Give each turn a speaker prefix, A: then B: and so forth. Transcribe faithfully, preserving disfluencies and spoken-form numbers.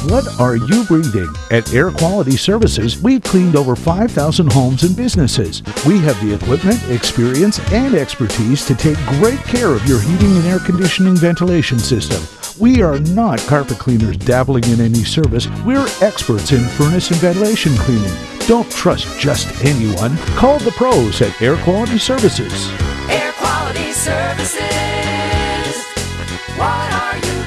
A: What are you breathing? At Air Quality Services, we've cleaned over five thousand homes and businesses. We have the equipment, experience, and expertise to take great care of your heating and air conditioning ventilation system. We are not carpet cleaners dabbling in any service. We're experts in furnace and ventilation cleaning. Don't trust just anyone. Call the pros at Air Quality Services.
B: Air Quality Services. What are you